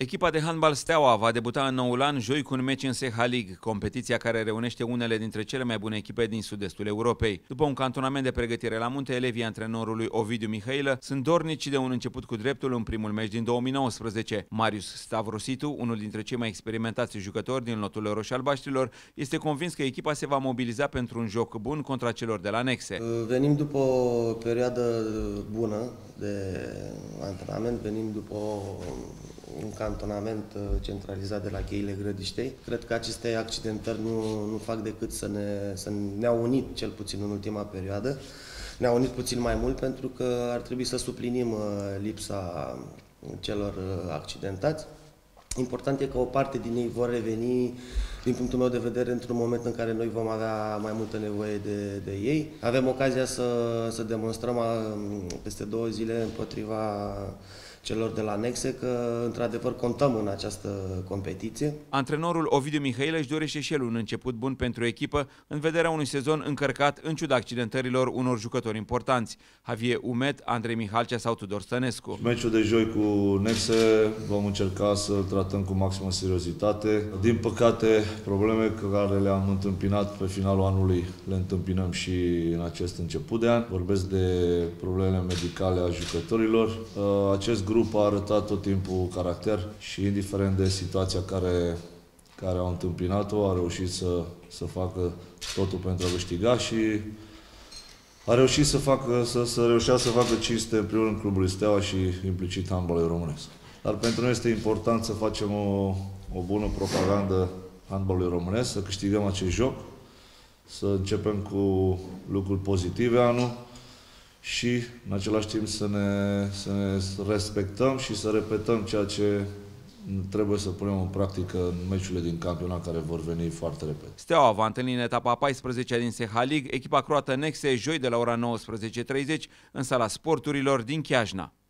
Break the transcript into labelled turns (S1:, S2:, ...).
S1: Echipa de handbal Steaua va debuta în noul an joi cu un meci în SEHA League, competiția care reunește unele dintre cele mai bune echipe din sud-estul Europei. După un cantonament de pregătire la munte, elevii antrenorului Ovidiu Mihailă sunt dornici de un început cu dreptul în primul meci din 2019. Marius Stavrositu, unul dintre cei mai experimentați jucători din lotul roșii-albaștrilor, este convins că echipa se va mobiliza pentru un joc bun contra celor de la Nexe.
S2: Venim după o perioadă bună de antrenament, venim după un cantonament centralizat de la Cheile Grădiștei. Cred că aceste accidentări nu fac decât să ne-au unit, cel puțin în ultima perioadă. Ne-au unit puțin mai mult pentru că ar trebui să suplinim lipsa celor accidentați. Important e că o parte din ei vor reveni, din punctul meu de vedere, într-un moment în care noi vom avea mai multă nevoie de ei. Avem ocazia să demonstrăm peste 2 zile împotriva celor de la Nexe că, într-adevăr, contăm în această competiție.
S1: Antrenorul Ovidiu Mihailă își dorește și el un început bun pentru echipă în vederea unui sezon încărcat în ciuda accidentărilor unor jucători importanți: Javier Umet, Andrei Mihalcea sau Tudor Stănescu.
S3: Meciul de joi cu Nexe vom încerca să-l tratăm cu maximă seriozitate. Din păcate, probleme care le-am întâmpinat pe finalul anului le întâmpinăm și în acest început de an. Vorbesc de problemele medicale a jucătorilor. Acest grup a arătat tot timpul caracter și, indiferent de situația care au întâmpinat-o, a reușit să facă totul pentru a câștiga și a reușit să reușească să facă cinste în primul rând clubului Steaua și implicit handbalului românesc. Dar pentru noi este important să facem o bună propagandă handbalului românesc, să câștigăm acest joc, să începem cu lucruri pozitive anul și, în același timp, să ne respectăm și să repetăm ceea ce trebuie să punem în practică în meciurile din campionat care vor veni foarte repede.
S1: Steaua va întâlni în etapa 14-a din SEHA League echipa croată Nexe joi de la ora 19:30 în sala sporturilor din Chiajna.